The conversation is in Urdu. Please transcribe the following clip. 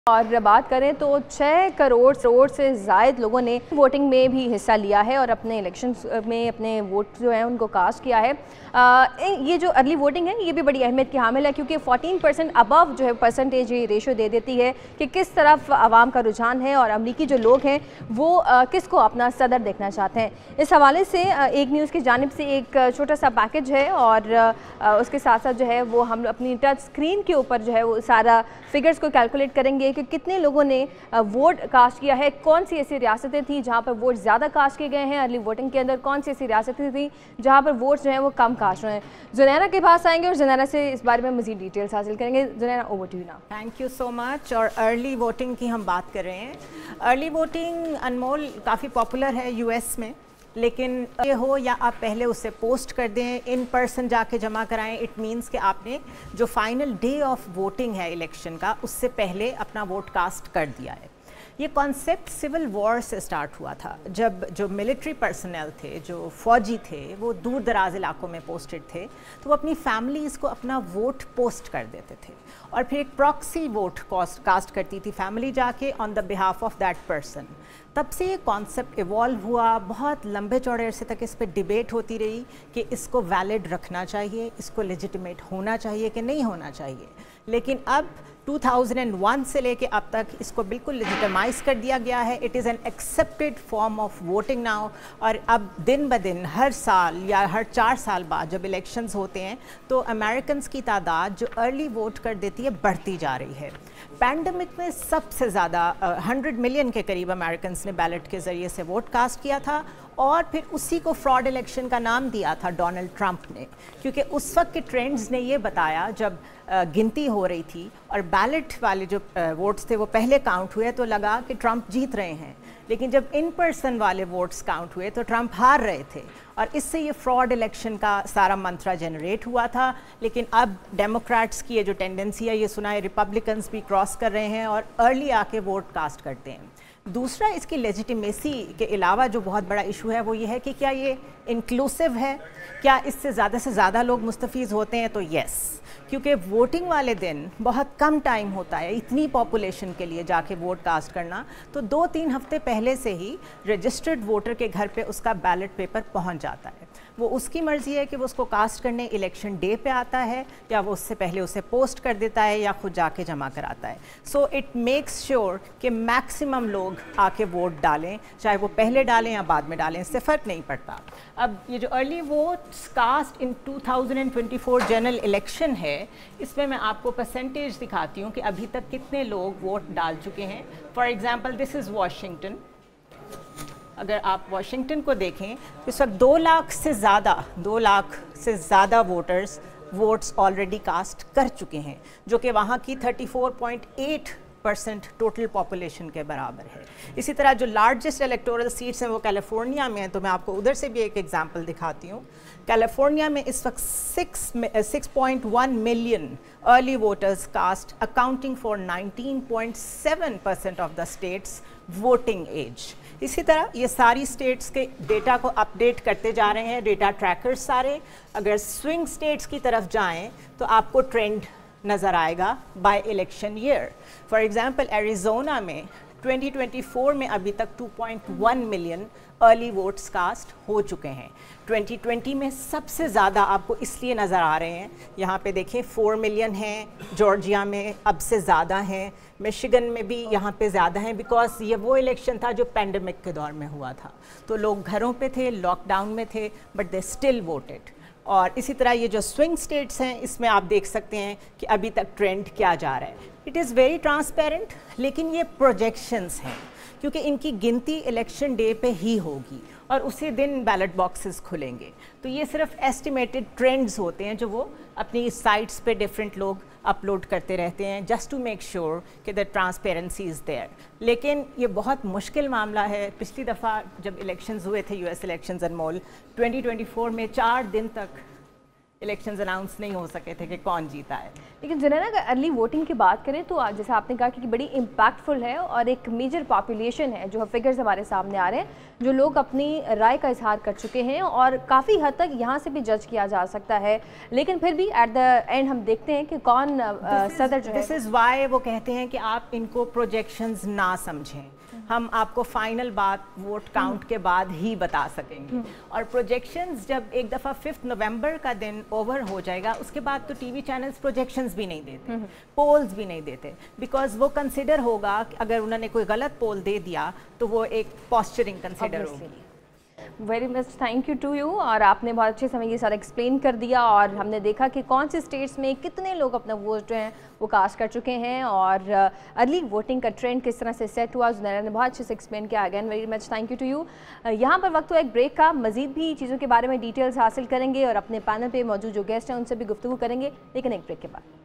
اور بات کریں تو 6 کروڑ سے زائد لوگوں نے ووٹنگ میں بھی حصہ لیا ہے اور اپنے الیکشنز میں اپنے ووٹ جو ہیں ان کو کاسٹ کیا ہے۔ یہ جو ارلی ووٹنگ ہے یہ بھی بڑی اہمیت کی حامل ہے کیونکہ 14% ابو جو ہے پرسنٹیج یہ ریشو دے دیتی ہے کہ کس طرف عوام کا رجحان ہے اور امریکی جو لوگ ہیں وہ کس کو اپنا صدر دیکھنا چاہتے ہیں۔ اس حوالے سے ایک نیوز کی جانب سے ایک چھوٹا سا پیکج ہے اور اس کے ساتھ ساتھ جو ہے وہ ہم اپنی ٹچ اسکرین کے اوپر جو ہے وہ سارا فگرز کو کیلکولیٹ کریں گے کہ کتنے لوگوں نے ووٹ کاسٹ کیا ہے، کون سی ایسی ریاستیں تھیں جہاں پر ووٹ زیادہ کاسٹ کیے گئے ہیں ارلی ووٹنگ کے اندر، کون سی ایسی ریاستیں تھیں جہاں پر ووٹ جو ہیں وہ کم کاسٹ ہوئے ہیں۔ زنیرہ کے پاس آئیں گے اور زنیرہ سے اس بارے میں مزید ڈیٹیلز حاصل کریں گے۔ Zunaira over to you now. Thank you so much. اور ارلی ووٹنگ کی ہم بات کر رہے ہیں۔ ارلی ووٹنگ انمول کافی پاپولر ہے یو ایس میں، لیکن یہ ہو یا آپ پہلے اسے پوسٹ کر دیں، ان پرسن جا کے جمع کرائیں، اٹ مینس کہ آپ نے جو فائنل ڈے آف ووٹنگ ہے الیکشن کا اس سے پہلے اپنا ووٹ کاسٹ کر دیا ہے۔ یہ کانسیپٹ سول وار سے سٹارٹ ہوا تھا، جب جو ملٹری پرسنل تھے، جو فوجی تھے، وہ دور دراز علاقوں میں پوسٹڈ تھے تو وہ اپنی فیملیز کو اپنا ووٹ پوسٹ کر دیتے تھے اور پھر ایک پراکسی ووٹ کاسٹ کرتی تھی فیملی جا کے on the behalf of that person. تب سے یہ کانسیپٹ ایوالو ہوا، بہت لمبے چوڑے عرصے تک اس پہ ڈیبیٹ ہوتی رہی کہ اس کو ویلڈ رکھنا چاہیے، اس کو لیجیٹیمیٹ ہونا چاہیے کہ نہیں ہونا چاہیے، لیکن اب 2001 سے لے کے اب تک اس کو بالکل لیجیٹیمائز کر دیا گیا ہے۔ It is an accepted form of voting now, اور اب دن بدن ہر سال یا ہر 4 سال بعد جب الیکشنز ہوتے ہیں تو امریکنز کی تعداد جو ارلی ووٹ کر دیتی ہے بڑھتی جا رہی ہے۔ پینڈیمک میں سب سے زیادہ 100 ملین کے قریب امریکنز نے بیلٹ کے ذریعے سے ووٹ کاسٹ کیا تھا، اور پھر اسی کو فراڈ الیکشن کا نام دیا تھا ڈونلڈ ٹرمپ نے، کیونکہ اس وقت کے ٹرینڈز نے یہ بتایا جب گنتی ہو رہی تھی اور بیلٹ والے جو ووٹس تھے وہ پہلے کاؤنٹ ہوئے تو لگا کہ ٹرمپ جیت رہے ہیں، لیکن جب ان پرسن والے ووٹس کاؤنٹ ہوئے تو ٹرمپ ہار رہے تھے، اور اس سے یہ فراڈ الیکشن کا سارا منترا جنریٹ ہوا تھا۔ لیکن اب ڈیموکریٹس کی یہ جو ٹینڈنسی ہے یہ سنا ہے ریپبلکنز بھی کراس کر رہے ہیں اور ارلی آ کے ووٹ کاسٹ کرتے ہیں۔ دوسرا اس کی لیجیٹیمیسی کے علاوہ جو بہت بڑا ایشو ہے وہ یہ ہے کہ کیا یہ انکلوسیو ہے، کیا اس سے زیادہ لوگ مستفیض ہوتے ہیں؟ تو یس، کیونکہ ووٹنگ والے دن بہت کم ٹائم ہوتا ہے اتنی پاپولیشن کے لیے جا کے ووٹ کاسٹ کرنا، تو 2-3 ہفتے پہلے سے ہی رجسٹرڈ ووٹر کے گھر پہ اس کا بیلٹ پیپر پہنچ جاتا ہے۔ وہ اس کی مرضی ہے کہ وہ اس کو کاسٹ کرنے الیکشن ڈے پہ آتا ہے یا وہ اس سے پہلے اسے پوسٹ کر دیتا ہے یا خود جا کے جمع کراتا ہے۔ سو اٹ میکس شیور کہ میکسیمم لوگ آ کے ووٹ ڈالیں، چاہے وہ پہلے ڈالیں یا بعد میں ڈالیں، اس سے فرق نہیں پڑتا۔ اب یہ جو early votes cast in 2024 general election ہے، اس میں آپ کو پرسنٹیج دکھاتی ہوں کہ ابھی تک کتنے لوگ ووٹ ڈال چکے ہیں۔ For example this is Washington. اگر آپ واشنگٹن کو دیکھیں اس وقت 2 لاکھ سے زیادہ ووٹس آلریڈی کاسٹ کر چکے ہیں، جو کہ وہاں کی 34.8% ٹوٹل پاپولیشن کے برابر ہے۔ اسی طرح جو لارجسٹ الیکٹورل سیٹس ہیں وہ کیلیفورنیا میں ہیں، تو میں آپ کو ادھر سے بھی ایک ایگزامپل دکھاتی ہوں۔ کیلیفورنیا میں اس وقت 6.1 million early voters cast, accounting for 19.7% of the state's voting age. اسی طرح یہ ساری اسٹیٹس کے ڈیٹا کو اپڈیٹ کرتے جا رہے ہیں ڈیٹا ٹریکرز سارے۔ اگر سوئنگ اسٹیٹس کی طرف جائیں تو آپ کو ٹرینڈ نظر آئے گا by election year. For example Arizona میں 2024 میں ابھی تک 2.1 ملین ارلی ووٹس کاسٹ ہو چکے ہیں۔ 2020 میں سب سے زیادہ آپ کو اس لیے نظر آ رہے ہیں، یہاں پہ دیکھیں 4 ملین ہیں، جارجیا میں اب سے زیادہ ہیں، میشیگن میں بھی یہاں پہ زیادہ ہیں، بیکاز یہ وہ الیکشن تھا جو پینڈیمک کے دور میں ہوا تھا، تو لوگ گھروں پہ تھے، لاک ڈاؤن میں تھے، بٹ دے اسٹل ووٹڈ۔ اور اسی طرح یہ جو سوئنگ اسٹیٹس ہیں اس میں آپ دیکھ سکتے ہیں کہ ابھی تک ٹرینڈ کیا جا رہا ہے۔ اٹ از ویری ٹرانسپیرنٹ، لیکن یہ پروجیکشنز ہیں کیونکہ ان کی گنتی الیکشن ڈے پہ ہی ہوگی اور اسی دن بیلٹ باکسز کھلیں گے، تو یہ صرف ایسٹیمیٹڈ ٹرینڈز ہوتے ہیں جو وہ اپنی سائٹس پہ ڈفرینٹ لوگ اپلوڈ کرتے رہتے ہیں جسٹ ٹو میک شیور کہ دا ٹرانسپیرنسی از دیئر۔ لیکن یہ بہت مشکل معاملہ ہے۔ پچھلی دفعہ جب الیکشنز ہوئے تھے، یو ایس الیکشنز انمول 2024 میں 4 دن تک इलेक्शंस अनाउंस नहीं हो सके थे कि कौन जीता है। लेकिन ज़रा अगर अर्ली वोटिंग की बात करें तो जैसा आपने कहा कि बड़ी इम्पैक्टफुल है और एक मेजर पॉपुलेशन है, जो फिगर्स हमारे सामने आ रहे हैं, जो लोग अपनी राय का इजहार कर चुके हैं और काफ़ी हद तक यहाँ से भी जज किया जा सकता है, लेकिन फिर भी एट द एंड हम देखते हैं कि कौन सदर जो है। दिस इज़ वाई वो कहते हैं कि आप इनको प्रोजेक्शंस ना समझें, हम आपको फाइनल बात वोट काउंट के बाद ही बता सकेंगे। और प्रोजेक्शंस जब एक दफ़ा 5 नवंबर का दिन ओवर हो जाएगा, उसके बाद तो टीवी चैनल्स प्रोजेक्शंस भी नहीं देते, पोल्स भी नहीं देते, बिकॉज वो कंसिडर होगा कि अगर उन्होंने कोई गलत पोल दे दिया तो वो एक पोस्चरिंग कंसिडर होगी। Very much thank you to you. और आपने बहुत अच्छे समय ये सारा एक्सप्लेन कर दिया और हमने देखा कि कौन से स्टेट्स में कितने लोग अपना वोट जो हैं वो कास्ट कर चुके हैं और अर्ली वोटिंग का ट्रेंड किस तरह से सेट हुआ। ज़ुनैरा ने बहुत अच्छे से एक्सप्लेन किया। Again very much thank you to you. यहाँ पर वक्त हुआ एक ब्रेक का, मजीद भी चीज़ों के बारे में डिटेल्स हासिल करेंगे और अपने पैनल पे मौजूद जो गेस्ट हैं उनसे भी गुफ्तगू करेंगे, लेकिन एक ब्रेक के बाद।